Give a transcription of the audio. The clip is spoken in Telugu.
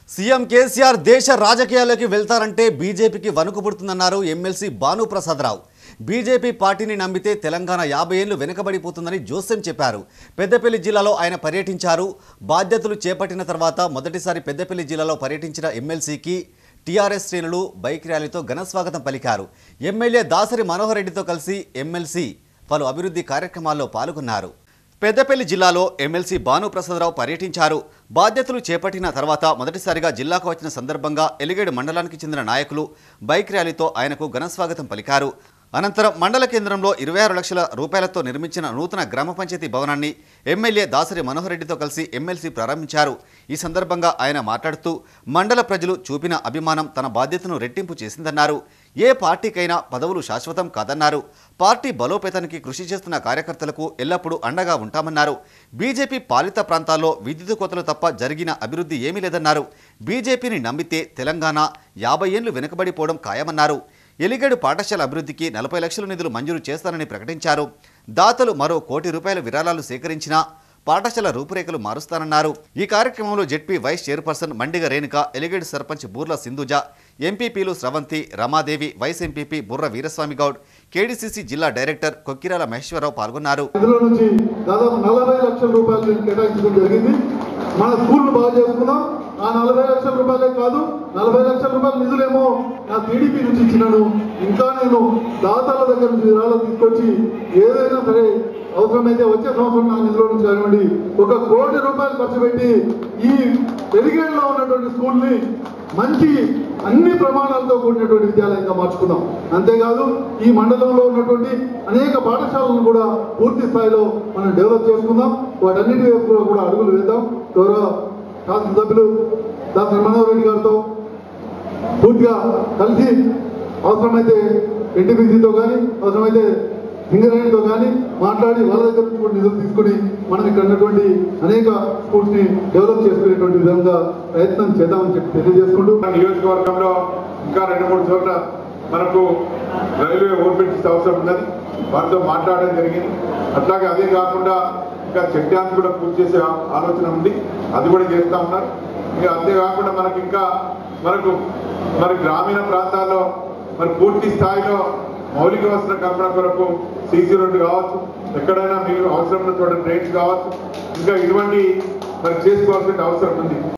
సీఎం కేసీఆర్ దేశ రాజకీయాల్లోకి వెళ్తారంటే బీజేపీకి వణుకు పుడుతుందన్నారు ఎమ్మెల్సీ భానుప్రసాదరావు. బీజేపీ పార్టీని నమ్మితే తెలంగాణ 50 ఏళ్లు వెనుకబడిపోతుందని జోసెం చెప్పారు. పెద్దపల్లి జిల్లాలో ఆయన పర్యటించారు. బాధ్యతలు చేపట్టిన తర్వాత మొదటిసారి పెద్దపల్లి జిల్లాలో పర్యటించిన ఎమ్మెల్సీకి టీఆర్ఎస్ శ్రేణులు బైక్ ర్యాలీతో ఘనస్వాగతం పలికారు. ఎమ్మెల్యే దాసరి మనోహర్ రెడ్డితో కలిసి ఎమ్మెల్సీ పలు అభివృద్ధి కార్యక్రమాల్లో పాల్గొన్నారు. పెద్దపల్లి జిల్లాలో ఎమ్మెల్సీ భానుప్రసాదరావు పర్యటించారు. బాధ్యతలు చేపట్టిన తర్వాత మొదటిసారిగా జిల్లాకు వచ్చిన సందర్భంగా ఎలిగేడు మండలానికి చెందిన నాయకులు బైక్ ర్యాలీతో ఆయనకు ఘనస్వాగతం పలికారు. అనంతరం మండల కేంద్రంలో 26 లక్షల రూపాయలతో నిర్మించిన నూతన గ్రామ పంచాయతీ భవనాన్ని ఎమ్మెల్యే దాసరి మనోహర్ రెడ్డితో కలిసి ఎమ్మెల్సీ ప్రారంభించారు. ఈ సందర్భంగా ఆయన మాట్లాడుతూ మండల ప్రజలు చూపిన అభిమానం తన బాధ్యతను రెట్టింపు చేసిందన్నారు. ఏ పార్టీకైనా పదవులు శాశ్వతం కాదన్నారు. పార్టీ బలోపేతానికి కృషి చేస్తున్న కార్యకర్తలకు ఎల్లప్పుడూ అండగా ఉంటామన్నారు. బీజేపీ పాలిత ప్రాంతాల్లో విద్యుత్ కోతలు తప్ప జరిగిన అభివృద్ధి ఏమీ లేదన్నారు. బీజేపీని నమ్మితే తెలంగాణ 50 ఏళ్లు వెనుకబడిపోవడం ఖాయమన్నారు. ఎలిగేడు పాఠశాల అభివృద్ధికి 40 లక్షల నిధులు మంజూరు చేస్తానని ప్రకటించారు. దాతలు మరో ₹1 కోటి విరాళాలు సేకరించినా పాఠశాల రూపురేఖలు మారుస్తానన్నారు. ఈ కార్యక్రమంలో ZP vice chairperson Mandiga Renuka, Eligedu sarpanch Boorla Sindhuja, ఎంపీపీలు Sravanthi, Ramadevi, vice MPP Burra Veeraswamy Goud, KDCC జిల్లా డైరెక్టర్ కొక్కిరాల మహేశ్వరరావు పాల్గొన్నారు. మన స్కూల్ బాగా చేసుకున్నాం. ఆ 40 లక్షల రూపాయలే కాదు, 40 లక్షల రూపాయల నిధులేమో నా టీడీపీ నుంచి ఇచ్చినాను. ఇంకా నేను దాతల దగ్గర నుంచి విరాళాలు తీసుకొచ్చి ఏదైనా సరే అవసరమైతే వచ్చే సంవత్సరం నా నిధుల నుంచి కానివ్వండి ₹1 కోటి ఖర్చు పెట్టి ఈ ఎలిగేడులో ఉన్నటువంటి స్కూల్ని మంచి అన్ని ప్రమాణాలతో కూడినటువంటి విద్యాలయంగా మార్చుకుందాం. అంతేకాదు ఈ మండలంలో ఉన్నటువంటి అనేక పాఠశాలను కూడా పూర్తి స్థాయిలో మనం డెవలప్ చేసుకుందాం. వాటన్నిటి వైపు కూడా అడుగులు వేద్దాం. గౌరవ శాసనసభ్యులు డాక్టర్ మనోహర్ రెడ్డి గారితో పూర్తిగా కలిసి అవసరమైతే ఎన్టీపీసీతో కానీ అవసరమైతే సింగరేణితో కానీ మాట్లాడి వాళ్ళ దగ్గర నుంచి కూడా నిధులు తీసుకుని మనం ఇక్కడ ఉన్నటువంటి అనేక స్కూల్స్ ని డెవలప్ చేసుకునేటువంటి విధంగా ప్రయత్నం చేద్దామని చెప్పి తెలియజేసుకుంటూ నియోజకవర్గంలో ఇంకా 2-3 చోట్ల మనకు రైల్వే ఓవర్బ్రిడ్జ్ అవసరం ఉన్నది. వారితో మాట్లాడడం జరిగింది. అట్లాగే అదే కాకుండా ఇంకా చెక్ డ్యామ్స్ కూడా పూర్తి చేసే ఆలోచన ఉంది. అది కూడా చేస్తూ ఉన్నారు. ఇంకా అంతేకాకుండా మనకు గ్రామీణ ప్రాంతాల్లో పూర్తి స్థాయిలో మౌలిక వసతుల కల్పన కొరకు సీసీ రోడ్డు కావచ్చు, ఎక్కడైనా మీకు అవసరం ఉన్న చోట ట్రైన్స్ కావచ్చు, ఇంకా ఇటువంటి చేసుకోవాల్సిన అవసరం ఉంది.